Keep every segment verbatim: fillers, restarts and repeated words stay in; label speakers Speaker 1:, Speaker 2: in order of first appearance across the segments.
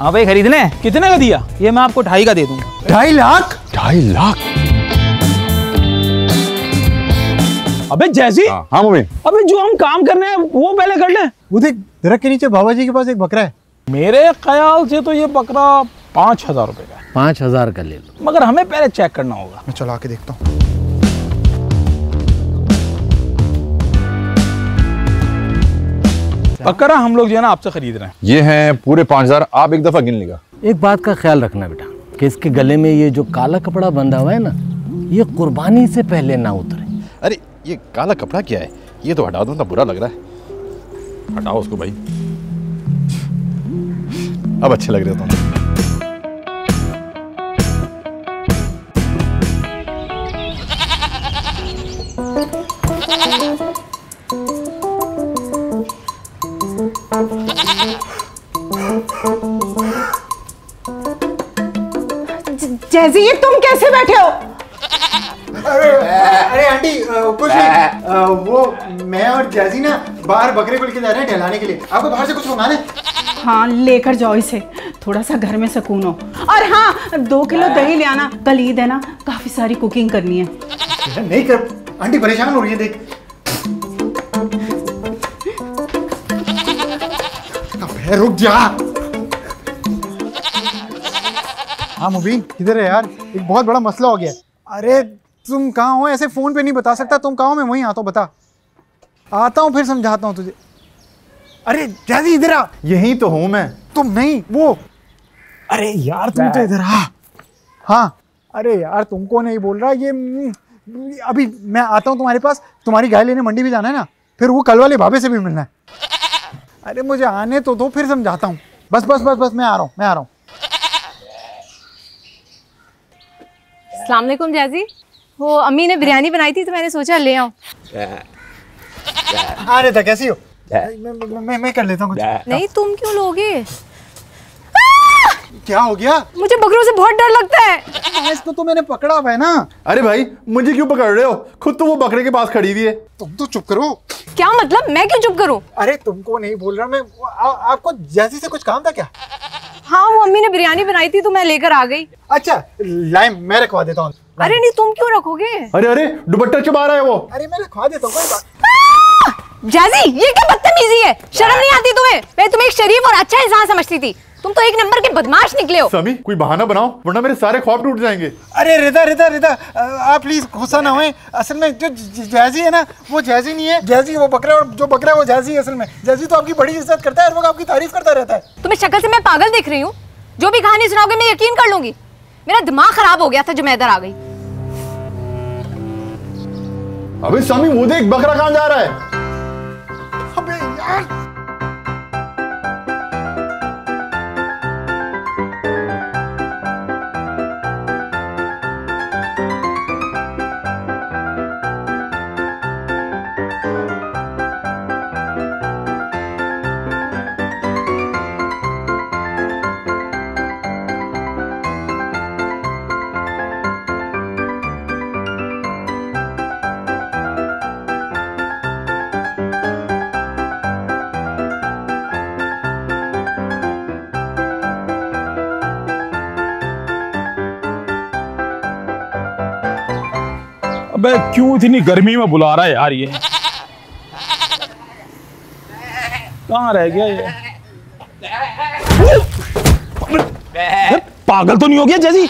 Speaker 1: हाँ भाई खरीदने। कितने का दिया? ये मैं आपको ढाई का दे दूंगा।
Speaker 2: ढाई लाख?
Speaker 3: ढाई लाख?
Speaker 1: अबे जैसी।
Speaker 3: हाँ हाँ मम्मी।
Speaker 1: अबे जो हम काम करने हैं वो पहले कर ले।
Speaker 2: वो देख दरख्त के नीचे बाबा जी के पास एक बकरा है।
Speaker 1: मेरे ख्याल से तो ये बकरा पाँच हजार रुपए का है।
Speaker 4: पाँच हजार का ले लो,
Speaker 1: मगर हमें पहले चेक करना होगा।
Speaker 2: मैं चला के देखता हूँ।
Speaker 1: बकरा हम लोग जो है ना आपसे खरीद रहे हैं।
Speaker 3: ये हैं पूरे पाँच हजार। आप एक दफा गिन लेगा।
Speaker 4: एक बात का ख्याल रखना बेटा कि इसके गले में ये जो काला कपड़ा बंधा हुआ है ना, ये कुर्बानी से पहले ना उतरे।
Speaker 3: अरे ये काला कपड़ा क्या है? ये तो हटा दो ना, बुरा लग रहा है। हटाओ उसको भाई, अब अच्छे लग रहे हो तुम।
Speaker 5: जैसी ये तुम कैसे बैठे हो?
Speaker 2: अरे अरे आंटी कुछ नहीं, वो मैं और जैजी ना बाहर बकरे को लेके जा रहे हैं टहलाने के लिए। आपको बाहर से कुछ मंगाना है?
Speaker 5: हाँ लेकर जाओ इसे, थोड़ा सा घर में सुकून हो। और हाँ दो किलो दही ले आना, कल ईद है ना, काफी सारी कुकिंग करनी है।
Speaker 2: नहीं कर, आंटी परेशान हो रही है। देख अबे रुक जा। हाँ मुबीन किधर है यार? एक बहुत बड़ा मसला हो गया। अरे तुम कहाँ हो? ऐसे फोन पे नहीं बता सकता। तुम कहाँ हो? मैं वहीं आता हूँ। बता। आता हूँ फिर समझाता हूँ तुझे। अरे जैसी इधर आ। यहीं तो हूँ मैं। तुम नहीं वो। अरे यार तुम तो इधर आ। हाँ अरे यार तुमको नहीं बोल रहा। ये अभी मैं आता हूँ तुम्हारे पास। तुम्हारी गाय लेने मंडी भी जाना है ना, फिर वो कल वाले बाबे से भी मिलना है। अरे मुझे आने तो दो, फिर समझाता हूँ। बस बस बस बस मैं आ रहा हूँ, मैं आ रहा हूँ।
Speaker 6: अस्सलाम वालेकुम जैजी। वो अम्मी ने बिरयानी बनाई थी तो मैंने सोचा ले आऊं।
Speaker 2: आ रहे था, कैसी हो? मैं, मैं, मैं, मैं कर लेता हूँ कुछ।
Speaker 6: नहीं तुम क्यों लोगे?
Speaker 2: क्या हो गया?
Speaker 6: मुझे बकरों से बहुत डर लगता है।
Speaker 2: इसको तो मैंने पकड़ा हुआ है ना।
Speaker 3: अरे भाई मुझे क्यों पकड़ रहे हो? खुद तो वो बकरे के पास खड़ी हुई है।
Speaker 2: तुम तो चुप करो।
Speaker 6: क्या मतलब? मैं क्यों चुप करूं?
Speaker 2: अरे तुमको नहीं बोल रहा मैं। आ, आपको जैसी से कुछ काम था क्या?
Speaker 6: हाँ वो अम्मी ने बिरयानी बनाई थी तो मैं लेकर आ गई।
Speaker 2: अच्छा लाइम मैं रखवा देता हूँ।
Speaker 6: अरे नहीं तुम क्यों रखोगे?
Speaker 3: अरे अरे दुपट्टा चुबा रहा है वो।
Speaker 2: अरे मैं रखवा देता हूँ।
Speaker 6: जैजी ये क्या बदतमीजी है? शर्म नहीं आती तुम्हें? मैं तुम्हें एक शरीफ और अच्छा इंसान समझती थी, तुम तो एक नंबर के बदमाश निकले हो।
Speaker 3: समी कोई बहाना बनाओ वरना मेरे सारे ख्वाब टूट जाएंगे।
Speaker 2: अरे रिदा रिदा रिदा आप प्लीज गुस्सा ना होए। असल में जो जैजी है ना वो जैजी नहीं है। जैजी वो बकरा, और जो बकरा है वो जैजी है। असल में जैजी तो आपकी बड़ी इज्जत करता है, हर वक्त आपकी तारीफ करता रहता है।
Speaker 6: तुम्हें शक्ल से मैं पागल दिख रही हूँ? जो भी कहानी सुनाओगे मैं यकीन कर लूंगी। मेरा दिमाग खराब हो गया था जो मैं इधर आ गई।
Speaker 3: अबे समी वो देख बकरा कहाँ जा रहा है?
Speaker 2: अबे यार
Speaker 1: अबे क्यों इतनी गर्मी में बुला रहा है यार? ये कहाँ रह गया ये? पागल तो नहीं हो गया जैसी?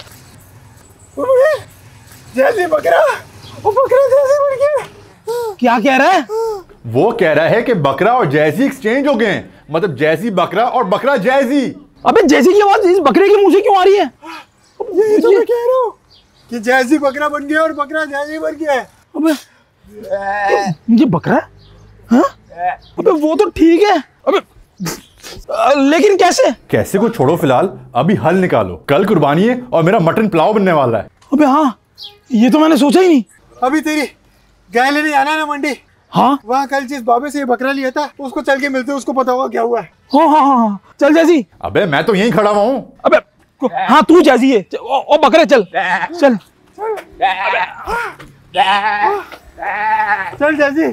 Speaker 2: जैसी बकरा, वो बकरा जैसी बन गया।
Speaker 1: क्या कह रहा है?
Speaker 3: वो कह रहा है कि बकरा और जैसी एक्सचेंज हो गए हैं, मतलब जैसी बकरा और बकरा जैसी।
Speaker 1: अबे जैसी की आवाज इस बकरे के मुंह से क्यों आ रही है?
Speaker 2: यही तो मैं कह रहा हूँ कि जैसी बकरा बन गया और बकरा जैसी बन गया है।
Speaker 1: अबे ये बकरा? हाँ? अबे वो तो ठीक है। अबे लेकिन कैसे?
Speaker 3: कैसे को छोड़ो फिलहाल, अभी हल निकालो। कल कुर्बानी है और मेरा मटन पुलाव बनने वाला है।
Speaker 1: अबे हाँ ये तो मैंने सोचा ही नहीं।
Speaker 2: अभी तेरी गाय लेने जाना है ना मंडी?
Speaker 1: हाँ
Speaker 2: वहाँ कल जिस बाबे से ये बकरा लिया था उसको चल के मिलते, उसको पता होगा क्या हुआ है।
Speaker 1: हाँ हाँ हाँ चल जैसी।
Speaker 3: अबे मैं तो यहीं खड़ा हुआ हूँ।
Speaker 1: अबे हाँ तू जैसी है। ओ, ओ बकरे चल चल
Speaker 2: चल जैसी।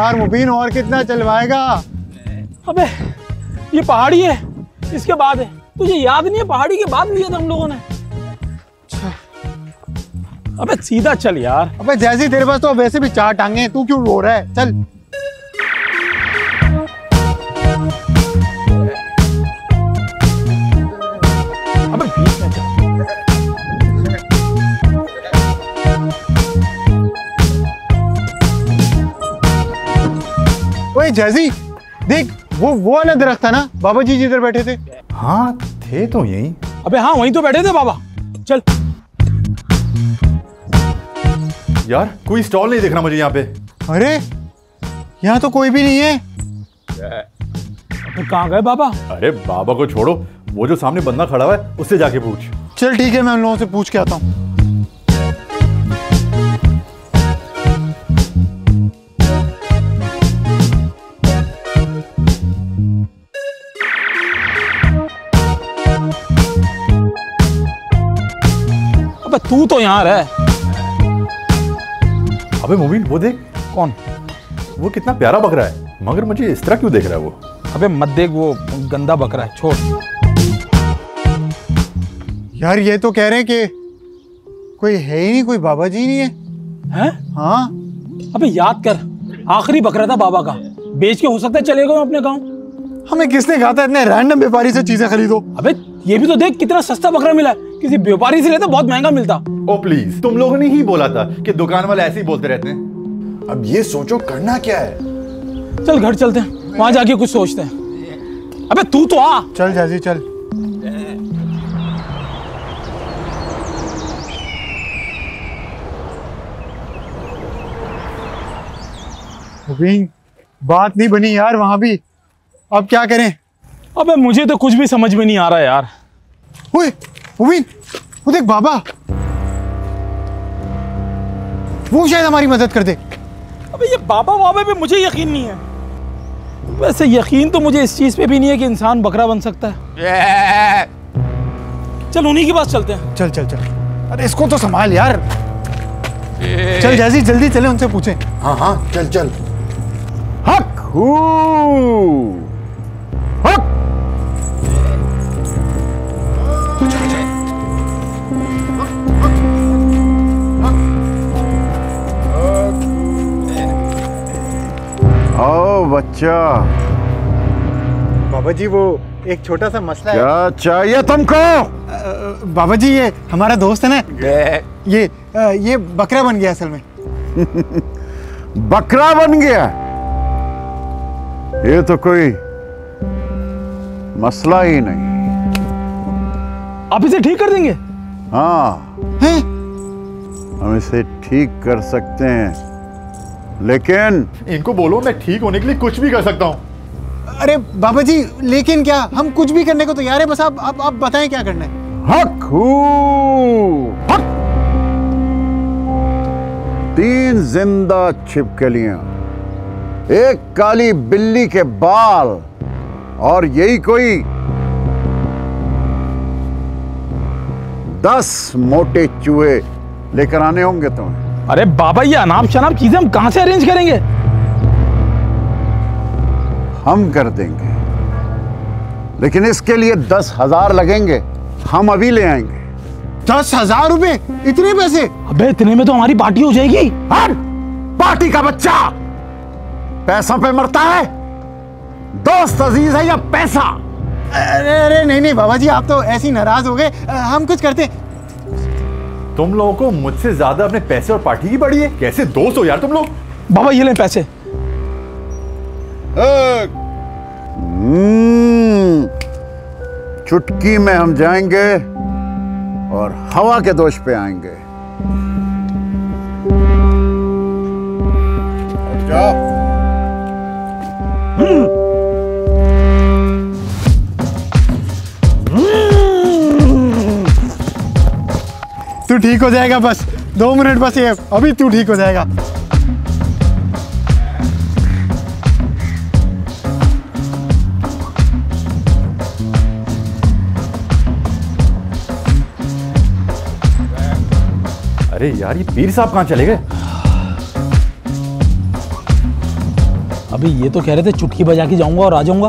Speaker 2: यार मुबीन, और कितना चलवाएगा?
Speaker 1: अबे ये पहाड़ी है, इसके बाद है। तुझे याद नहीं है पहाड़ी के बाद लिया था हम लोगों ने? अबे सीधा चल यार।
Speaker 2: अबे जैसी तेरे पास तो वैसे भी चार टांगे हैं, तू क्यों रो रहा है? चल।
Speaker 1: अबे बीच में चल।
Speaker 2: ओए जैसी देख, वो वो वाला दरख्त था ना, बाबा जी जिधर बैठे थे।
Speaker 3: हाँ थे तो यहीं।
Speaker 1: अबे हाँ वहीं तो बैठे थे बाबा। चल।
Speaker 3: यार कोई स्टॉल नहीं दिख रहा मुझे यहाँ पे।
Speaker 2: अरे यहाँ तो कोई भी नहीं है।
Speaker 1: तो कहाँ गए बाबा?
Speaker 3: अरे बाबा को छोड़ो, वो जो सामने बंदा खड़ा हुआ है उससे जाके पूछ।
Speaker 2: चल ठीक है, मैं उन लोगों से पूछ के आता हूँ।
Speaker 1: अबे तू तो यहाँ रह।
Speaker 3: अबे मुबीन वो देख।
Speaker 1: कौन?
Speaker 3: वो कितना प्यारा बकरा है, मगर मुझे इस तरह क्यों देख रहा है वो?
Speaker 1: अबे मत देख, वो गंदा बकरा है, छोड़।
Speaker 2: यार ये तो कह रहे हैं कि कोई है ही नहीं, कोई बाबा जी नहीं है।
Speaker 1: हैं?
Speaker 2: हाँ।
Speaker 1: अबे याद कर, आखिरी बकरा था बाबा का, बेच के हो सकता है चले गए अपने गांव।
Speaker 2: हमें किसने कहा था इतने रैंडम व्यापारी से चीजें खरीदो?
Speaker 1: अबे ये भी तो देख कितना सस्ता बकरा मिला है, किसी व्यापारी से लेता बहुत महंगा मिलता।
Speaker 3: ओ प्लीज, तुम लोगों ने ही बोला था कि दुकान वाले ऐसे ही बोलते रहते हैं।
Speaker 7: अब ये सोचो करना क्या है।
Speaker 1: चल घर चलते हैं, वहां जाके कुछ सोचते हैं। अबे तू तो आ।
Speaker 2: चल जैसी चल। मुबीन बात नहीं बनी यार वहां भी, अब क्या करें?
Speaker 1: अबे मुझे तो कुछ भी समझ में नहीं आ रहा यार।
Speaker 2: ओए मुबीन, वो देख बाबा, वो शायद हमारी मदद कर दे।
Speaker 1: अबे ये बाबा बाबा पे मुझे यकीन नहीं है। वैसे यकीन तो मुझे इस चीज पे भी नहीं है कि इंसान बकरा बन सकता है। चल उन्हीं के पास चलते हैं।
Speaker 2: चल चल चल। अरे इसको तो संभाल यार। चल जैसी जल्दी चले, उनसे पूछें।
Speaker 7: हाँ हाँ चल चल।
Speaker 3: हक हू हक।
Speaker 7: आओ बच्चा।
Speaker 2: बाबा जी वो एक छोटा सा मसला है।
Speaker 7: क्या चाहिए तुमको?
Speaker 2: अ, बाबा जी ये हमारा दोस्त है ना, ये अ, ये बकरा बन गया असल में।
Speaker 7: बकरा बन गया? ये तो कोई मसला ही नहीं।
Speaker 1: आप इसे ठीक कर देंगे?
Speaker 7: हाँ
Speaker 2: हैं?
Speaker 7: हम इसे ठीक कर सकते हैं, लेकिन
Speaker 3: इनको बोलो मैं ठीक होने के लिए कुछ भी कर सकता हूँ।
Speaker 2: अरे बाबा जी लेकिन क्या, हम कुछ भी करने को तैयार है, बस आप आप, आप बताएं क्या करना है।
Speaker 7: हक हू हक। तीन जिंदा छिपकलियां, एक काली बिल्ली के बाल, और यही कोई दस मोटे चूहे लेकर आने होंगे तुम्हें।
Speaker 1: अरे बाबा ये अनाप शनाप चीजें हम कहां से अरेंज करेंगे?
Speaker 7: हम कर देंगे, लेकिन इसके लिए दस हजार लगेंगे। हम अभी ले आएंगे।
Speaker 2: दस हजार रुपए? इतने पैसे?
Speaker 1: अबे इतने में तो हमारी पार्टी हो जाएगी।
Speaker 7: हट! पार्टी का बच्चा पैसों पे मरता है? दोस्त अजीज है या पैसा?
Speaker 2: अरे अरे नहीं नहीं बाबा जी, आप तो ऐसे ही नाराज हो गए, हम कुछ करते।
Speaker 3: तुम लोगों को मुझसे ज्यादा अपने पैसे और पार्टी की पड़ी है। कैसे दोस्त हो यार तुम लोग?
Speaker 1: बाबा ये ले पैसे।
Speaker 7: हम्म, चुटकी में हम जाएंगे और हवा के दोष पे आएंगे। जाओ।
Speaker 2: तू ठीक हो जाएगा, बस दो मिनट, बस ये अभी तू ठीक हो जाएगा।
Speaker 3: अरे यार ये पीर साहब कहाँ चले गए?
Speaker 1: अभी ये तो कह रहे थे चुटकी बजा के जाऊंगा और आ जाऊंगा।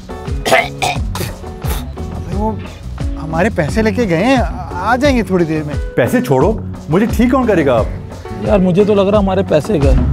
Speaker 2: अबे वो हमारे पैसे लेके गए हैं, आ जाएंगे थोड़ी देर में।
Speaker 3: पैसे छोड़ो, मुझे ठीक कौन करेगा आप?
Speaker 1: यार मुझे तो लग रहा हमारे पैसे गए।